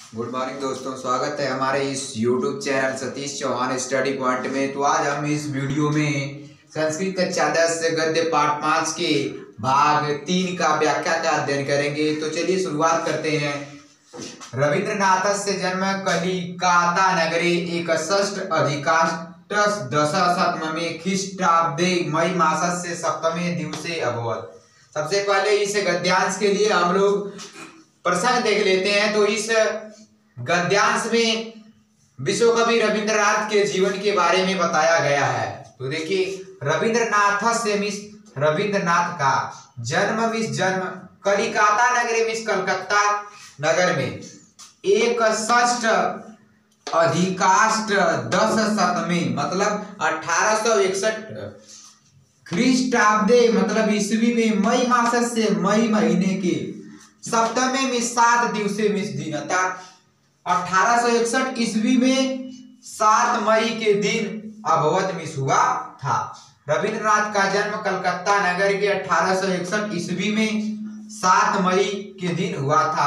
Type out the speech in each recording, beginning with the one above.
Good morning दोस्तों, स्वागत है हमारे इस YouTube channel Satish Chauhan study point में। तो आज हम इस वीडियो में संस्कृत कक्षा 10 गद्य पाठ 5 के भाग 3 का व्याख्या का अध्ययन करेंगे। तो चलिए शुरुआत करते हैं। रविंद्रनाथस्य जन्म कलिकाता नगरे एकषष्ठ अधिकाष्टस दशशतमे ख्रीष्टाब्दे मई मासस्य सप्तमे दिवसे अभवत्। सबसे पहले इस गद्यांश के लिए हम लोग प्रसंग देख लेते हैं। तो इस गद्यांश में विश्व कवि रविंद्रनाथ के जीवन के बारे में बताया गया है। तो देखिए, रविंद्रनाथ का जन्म कलिकाता नगरे में कलकत्ता नगर में एकषष्ठ अधिकाष्ट दशशतमे मतलब 1861 ख्रीष्टाब्दे मतलब ईस्वी में मई मास से मई महीने के सप्तमे में 7 दिवसे में दिन अर्थात 1861 ईस्वी में 7 मई के दिन अभवत मिस हुआ था। रविंद्रनाथ का जन्म कलकत्ता नगर के 1861 ईस्वी में 7 मई के दिन हुआ था।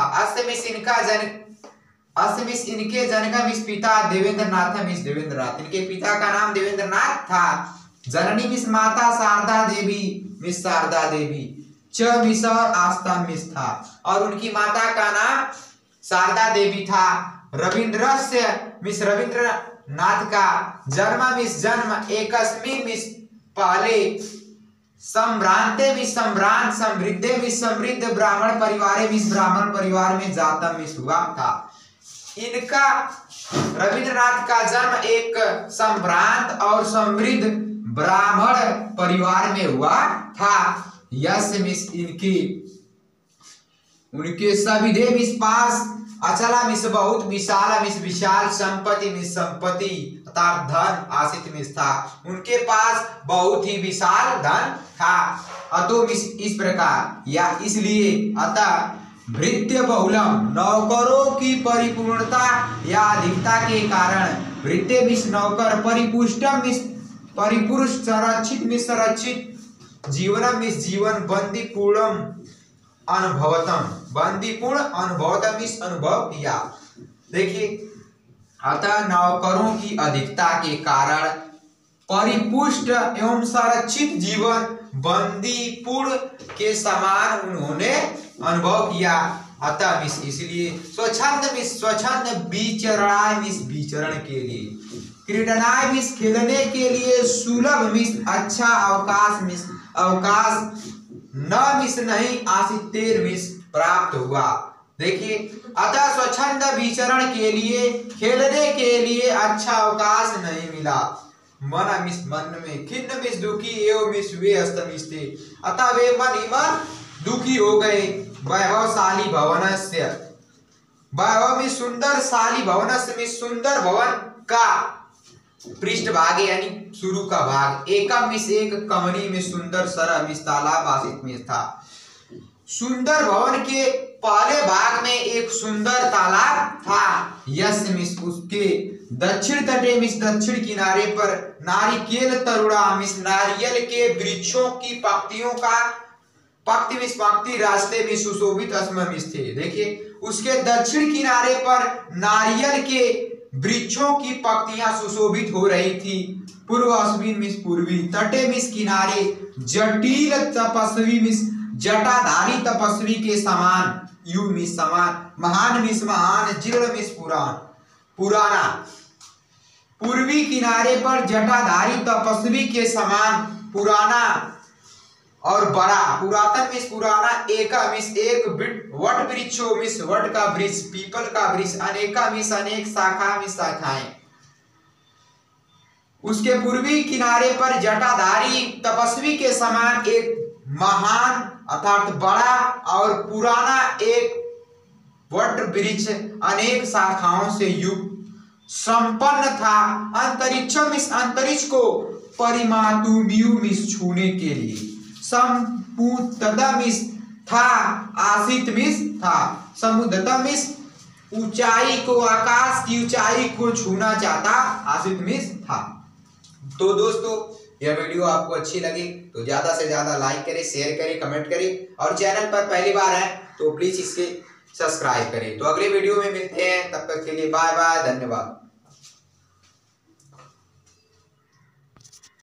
इनके जनक मिस पिता देवेंद्रनाथ मिस देवेंद्रनाथ, इनके पिता का नाम देवेंद्रनाथ था। जननी मिस माता शारदा देवी मिस शारदा देवी च मिस और आस्था मिस था, और उनकी माता का नाम शारदा देवी था। रविंद्रस्य मिस रविंद्रनाथ का जन्म एकस्मिन् मिस पहले संभ्रांते मिस संभ्रांत समृद्धे मिस समृद्ध ब्राह्मण परिवार में जातम मिस हुआ था। इनका रविंद्रनाथ का जन्म एक संभ्रांत और समृद्ध ब्राह्मण परिवार में हुआ था। यस मिस उनके सविधे मिस पास अचला मिस बहुत विशाल मिस विशाल संपत्ति मिस संपत्ति अर्थात धन आसित मिस था। उनके पास बहुत ही विशाल धन था। अतो मिस इस प्रकार या इसलिए अतः भृत्य बहुलम नौकरों की परिपूर्णता या अधिकता के कारण भृत्य मिस नौकर परिपुष्टम मिस परिपुरुष संरक्षित मिस संरक्षित जीवनम मिस जीवन बंदीपूर्णम बंदीपूर्ण अनुभवतम इस अनुभव किया। देखिए, अतः नौकरों की अधिकता के कारण परिपुष्ट एवं संरक्षित जीवन बंदीपूर्ण के समान उन्होंने अनुभव किया। अतः मिस इसलिए स्वच्छंद विचरणाय मिस विचरण के लिए, क्रीडनाय मिस खेलने के लिए, सुलभ मिस अच्छा अवकाश न मिस नहीं आसितेर मिस प्राप्त हुआ। देखिए, अतः स्वच्छंद विचरण के लिए खेलने के लिए अच्छा अवकाश नहीं मिला। मन मिस मन में खिन्न मिस दुखी एवं मिस वे अस्तमिस थे, अतः वे मन ही मन दुखी हो गए। वैभवशाली भवनस्य वैभव में सुंदरशाली भवनस्य में सुंदर भवन का पृष्ठभाग यानी शुरू का भाग एकम मिस एक कमनी में सुंदर सरह मिस तालाब आसित में था। सुंदर भवन के पहले भाग में एक सुंदर तालाब था। यस मिस उसके दक्षिण तटे मिस दक्षिण किनारे पर नारिकेल तरुणा मिस नारियल के वृक्षों की पंक्ति रास्ते में सुशोभित अस्म मिस थे। देखिए, उसके दक्षिण किनारे पर नारियल के वृक्षों की पंक्तियां सुशोभित हो रही थी। पूर्व अश्विन मिस पूर्वी तटे मिस किनारे जटिल तपस्वी मिस जटाधारी तपस्वी के समान यु मिस समान महान मिस महान जीर्ण मिस पुराना पूर्वी किनारे पर जटाधारी तपस्वी के समान पुराना और बड़ा पुरातन मिस पुराना एका मिस एक वट वृक्षो मिस वट का वृक्ष पीपल का वृक्ष अनेका मिस अनेक शाखा मिस शाखाएं। उसके पूर्वी किनारे पर जटाधारी तपस्वी के समान एक महान अर्थात बड़ा और पुराना एक वट वृक्ष अनेक शाखाओं से युक्त संपन्न था। अंतरिक्ष मिस अंतरिक्ष को परिमातुमियु मिस छूने के लिए समुद्रमिस था आसित मिस था। समुद्रमिस ऊंचाई को आकाश की ऊंचाई को छूना चाहता आसित मिस था। तो दोस्तों, यह वीडियो आपको अच्छी लगी तो ज्यादा से ज्यादा लाइक करें, शेयर करें, कमेंट करें, और चैनल पर पहली बार है तो प्लीज इसके सब्सक्राइब करें। तो अगले वीडियो में मिलते हैं, तब तक के लिए बाय बाय, धन्यवाद।